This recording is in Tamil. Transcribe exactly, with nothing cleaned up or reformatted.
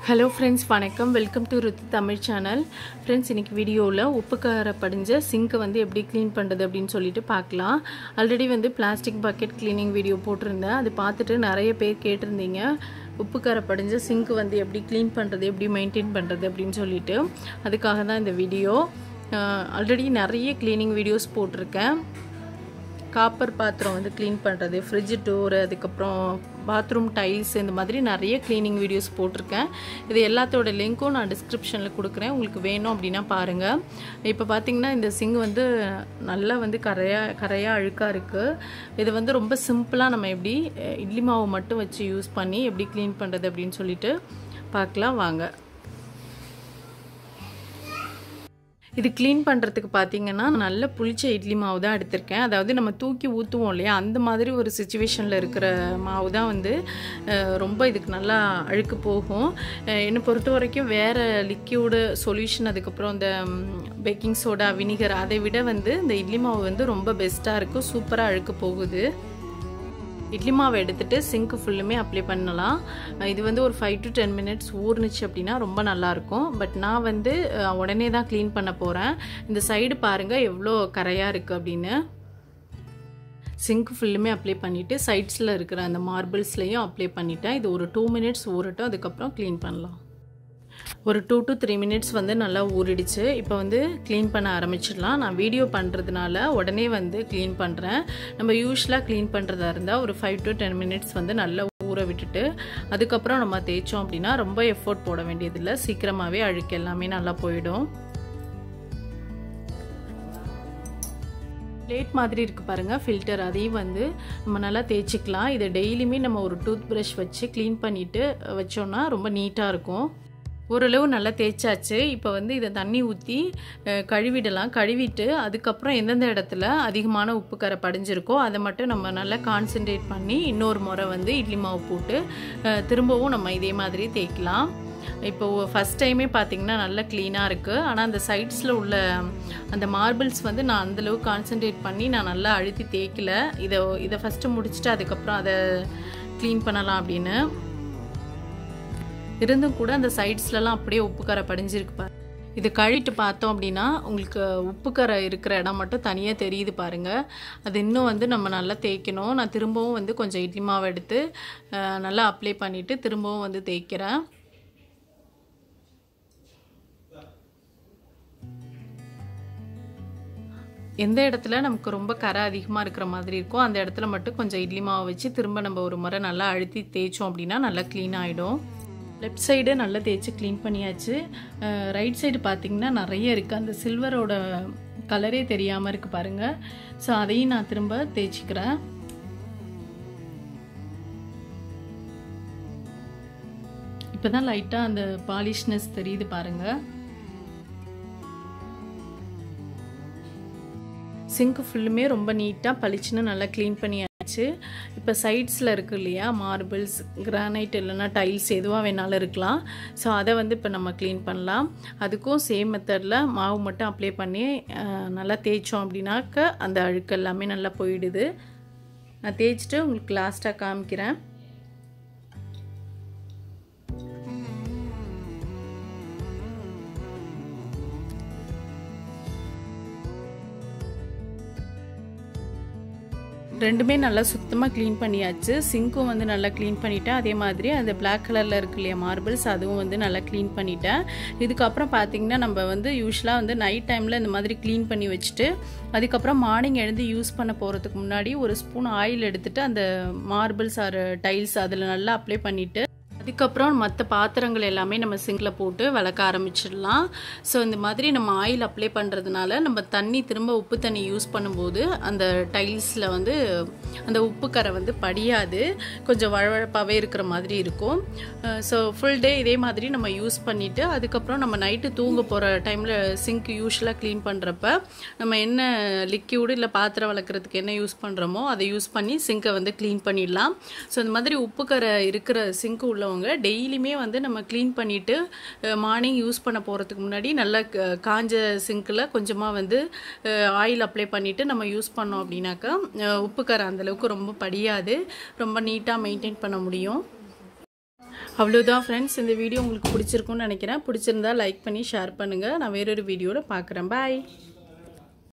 Hello friends, வணக்கம். Welcome to Ruthi Tamil channel. Friends, இன்னைக்கு வீடியோல உப்பு கார படிஞ்ச சிங்க் வந்து எப்படி க்ளீன் பண்றது அப்படினு சொல்லிட்டு பார்க்கலாம். ஆல்ரெடி வந்து பிளாஸ்டிக் பக்கெட் க்ளீனிங் வீடியோ போட்டுருந்தேன். அது பார்த்துட்டு நிறைய பேர் கேட்டிருந்தீங்க. உப்பு கார படிஞ்ச சிங்க் வந்து எப்படி க்ளீன் பண்றது, எப்படி மெயின்टेन பண்றது அப்படினு சொல்லிட்டு. அதுக்காக தான் இந்த வீடியோ. ஆல்ரெடி நிறைய க்ளீனிங் வீடியோஸ் போட்டுருக்கேன். காப்பர் பாத்திரம் வந்து க்ளீன் பண்ணுறது, ஃப்ரிட்ஜ் டோர், அதுக்கப்புறம் பாத்ரூம் டைல்ஸ், இந்த மாதிரி நிறைய க்ளீனிங் வீடியோஸ் போட்டிருக்கேன். இது எல்லாத்தோட லிங்க்கும் நான் டிஸ்கிரிப்ஷனில் கொடுக்குறேன். உங்களுக்கு வேணும் அப்படின்னா பாருங்கள். இப்போ பார்த்தீங்கன்னா இந்த சிங்க் வந்து நல்லா வந்து கரையாக கரையாக அழுக்காக இருக்குது. இது வந்து ரொம்ப சிம்பிளாக நம்ம எப்படி இட்லி மாவு மட்டும் வச்சு யூஸ் பண்ணி எப்படி க்ளீன் பண்ணுறது அப்படின்னு சொல்லிட்டு பார்க்கலாம் வாங்க. இது க்ளீன் பண்ணுறதுக்கு பார்த்தீங்கன்னா நல்ல புளிச்ச இட்லி மாவு தான் எடுத்திருக்கேன். அதாவது நம்ம தூக்கி ஊற்றுவோம் இல்லையா, அந்த மாதிரி ஒரு சிச்சுவேஷனில் இருக்கிற மாவு தான் வந்து ரொம்ப இதுக்கு நல்லா அழுக்கு போகும். என்னை பொறுத்த வரைக்கும் வேறு லிக்யூடு சொல்யூஷன், அதுக்கப்புறம் இந்த பேக்கிங் சோடா, வினிகர், அதை விட வந்து இந்த இட்லி மாவு வந்து ரொம்ப பெஸ்ட்டாக இருக்கும். சூப்பராக அழுக்கு போகுது. இட்லி மாவை எடுத்துகிட்டு சிங்க்கு ஃபுல்லுமே அப்ளை பண்ணலாம். இது வந்து ஒரு ஃபைவ் டு டென் மினிட்ஸ் ஊறுனுச்சு அப்படின்னா ரொம்ப நல்லாயிருக்கும். பட் நான் வந்து உடனே தான் க்ளீன் பண்ண போகிறேன். இந்த சைடு பாருங்கள் எவ்வளோ கரையாக இருக்குது அப்படின்னு. சிங்க் ஃபுல்லுமே அப்ளை பண்ணிவிட்டு சைட்ஸில் இருக்கிற அந்த மார்பிள்ஸ்லையும் அப்ளை பண்ணிவிட்டேன். இது ஒரு டூ மினிட்ஸ் ஊறட்டும், அதுக்கப்புறம் க்ளீன் பண்ணலாம். ஒரு டூ டு த்ரீ மினிட்ஸ் வந்து நல்லா ஊறிடுச்சு. இப்போ வந்து க்ளீன் பண்ண ஆரம்பிச்சிடலாம். நான் வீடியோ பண்ணுறதுனால உடனே வந்து க்ளீன் பண்ணுறேன். நம்ம யூஸ்வலாக க்ளீன் பண்ணுறதா இருந்தால் ஒரு ஃபைவ் டு டென் மினிட்ஸ் வந்து நல்லா ஊற விட்டுட்டு அதுக்கப்புறம் நம்ம தேய்ச்சோம் அப்படின்னா ரொம்ப எஃபோர்ட் போட வேண்டியதில்லை. சீக்கிரமாகவே அழுக்கு எல்லாமே நல்லா போயிடும். பிளேட் மாதிரி இருக்குது பாருங்கள், ஃபில்டர், அதையும் வந்து நம்ம நல்லா தேய்ச்சிக்கலாம். இதை டெய்லியுமே நம்ம ஒரு டூத் ப்ரஷ் வச்சு க்ளீன் பண்ணிவிட்டு வச்சோன்னா ரொம்ப நீட்டாக இருக்கும். ஓரளவு நல்லா தேய்ச்சாச்சு. இப்போ வந்து இதை தண்ணி ஊற்றி கழுவிடலாம். கழுவிட்டு அதுக்கப்புறம் எந்தெந்த இடத்துல அதிகமான உப்பு கரை படிஞ்சிருக்கோ அதை மட்டும் நம்ம நல்லா கான்சென்ட்ரேட் பண்ணி இன்னொரு முறை வந்து இட்லி மாவு போட்டு திரும்பவும் நம்ம இதே மாதிரி தேய்க்கலாம். இப்போது ஃபஸ்ட் டைமே பார்த்திங்கன்னா நல்லா க்ளீனாக இருக்குது. ஆனால் அந்த சைட்ஸில் உள்ள அந்த மார்பிள்ஸ் வந்து நான் அந்தளவு கான்சென்ட்ரேட் பண்ணி நான் நல்லா அழுத்தி தேய்க்கல. இதை இதை ஃபஸ்ட்டு முடிச்சுட்டு அதுக்கப்புறம் அதை க்ளீன் பண்ணலாம் அப்படின்னு இருந்தும் கூட அந்த சைட்ஸ்லலாம் அப்படியே உப்பு கரை படிஞ்சிருக்கு பாரு. இது கழிட்டு பார்த்தோம் அப்படின்னா உங்களுக்கு உப்பு கரை இருக்கிற இடம் மட்டும் தனியாக தெரியுது பாருங்கள். அது இன்னும் வந்து நம்ம நல்லா தேய்க்கணும். நான் திரும்பவும் வந்து கொஞ்சம் இட்லி மாவு எடுத்து நல்லா அப்ளை பண்ணிவிட்டு திரும்பவும் வந்து தேய்க்கிறேன். எந்த இடத்துல நமக்கு ரொம்ப கரை அதிகமாக இருக்கிற மாதிரி இருக்கோ அந்த இடத்துல மட்டும் கொஞ்சம் இட்லி மாவை வச்சு திரும்ப நம்ம ஒரு முறை நல்லா அழுத்தி தேய்ச்சோம் அப்படின்னா நல்லா க்ளீன் ஆகிடும். லெஃப்ட் சைடு நல்லா தேய்ச்சி க்ளீன் பண்ணியாச்சு. ரைட் சைடு பார்த்திங்கன்னா நிறைய இருக்குது. அந்த சில்வரோட கலரே தெரியாமல் இருக்குது பாருங்கள். ஸோ அதையும் நான் திரும்ப தேய்ச்சிக்கிறேன். இப்போ தான் லைட்டாக அந்த பாலிஷ்னஸ் தெரியுது பாருங்கள். சிங்க் ஃபுல்லுமே ரொம்ப நீட்டாக பளிச்சுன்னு நல்லா க்ளீன் பண்ணியாச்சு. இப்போ சைட்ஸில் இருக்குது இல்லையா, மார்பிள்ஸ், கிரானைட், இல்லைன்னா டைல்ஸ், எதுவாக வேணாலும் இருக்கலாம். ஸோ அதை வந்து இப்போ நம்ம க்ளீன் பண்ணலாம். அதுக்கும் சேம் மெத்தடில் மாவு மட்டும் அப்ளை பண்ணி நல்லா தேய்ச்சோம் அப்படின்னாக்க அந்த அழுக்கு எல்லாமே நல்லா போயிடுது. நான் தேய்ச்சிட்டு உங்களுக்கு லாஸ்ட்டாக காமிக்கிறேன். ரெண்டுமே நல்லா சுத்தமாக க்ளீன் பண்ணியாச்சு. சிங்க்கும் வந்து நல்லா க்ளீன் பண்ணிட்டேன். அதே மாதிரி அந்த பிளாக் கலரில் இருக்கு இல்லையா மார்பிள்ஸ், அதுவும் வந்து நல்லா க்ளீன் பண்ணிட்டேன். இதுக்கப்புறம் பார்த்திங்கன்னா நம்ம வந்து யூஸ்வலாக வந்து நைட் டைமில் இந்த மாதிரி க்ளீன் பண்ணி வச்சுட்டு அதுக்கப்புறம் மார்னிங் எழுந்து யூஸ் பண்ண போகிறதுக்கு முன்னாடி ஒரு ஸ்பூன் ஆயில் எடுத்துகிட்டு அந்த மார்பிள்ஸ் ஆர் டைல்ஸ் அதில் நல்லா அப்ளை பண்ணிவிட்டு அதுக்கப்புறம் மற்ற பாத்திரங்கள் எல்லாமே நம்ம சிங்கில் போட்டு விளக்க ஆரம்பிச்சிடலாம். ஸோ இந்த மாதிரி நம்ம ஆயில் அப்ளை பண்ணுறதுனால நம்ம தண்ணி திரும்ப உப்பு தண்ணி யூஸ் பண்ணும்போது அந்த டைல்ஸில் வந்து அந்த உப்பு கரை வந்து படியாது, கொஞ்சம் வழவழப்பாகவே இருக்கிற மாதிரி இருக்கும். ஸோ ஃபுல் டே இதே மாதிரி நம்ம யூஸ் பண்ணிவிட்டு அதுக்கப்புறம் நம்ம நைட்டு தூங்க போகிற டைமில் சிங்க் யூஸ்வலாக க்ளீன் பண்ணுறப்ப நம்ம என்ன லிக்யூடு இல்லை பாத்திரம் வளர்க்குறதுக்கு என்ன யூஸ் பண்ணுறோமோ அதை யூஸ் பண்ணி சிங்கை வந்து க்ளீன் பண்ணிடலாம். ஸோ இந்த மாதிரி உப்பு கரை இருக்கிற சிங்க் உள்ளவங்க டெய்லியுமே வந்து நம்ம க்ளீன் பண்ணிவிட்டு மார்னிங் யூஸ் பண்ண போகிறதுக்கு முன்னாடி நல்லா காஞ்ச சிங்கில் கொஞ்சமாக வந்து ஆயில் அப்ளை பண்ணிவிட்டு நம்ம யூஸ் பண்ணோம் அப்படின்னாக்கா உப்பு கரை அந்தளவுக்கு ரொம்ப படியாது, ரொம்ப நீட்டாக மெயின்டைன் பண்ண முடியும். அவ்வளோதான் ஃப்ரெண்ட்ஸ், இந்த வீடியோ உங்களுக்கு பிடிச்சிருக்கும்னு நினைக்கிறேன். பிடிச்சிருந்தா லைக் பண்ணி ஷேர் பண்ணுங்கள். நான் வேறொரு வீடியோவில் பார்க்குறேன். பாய்.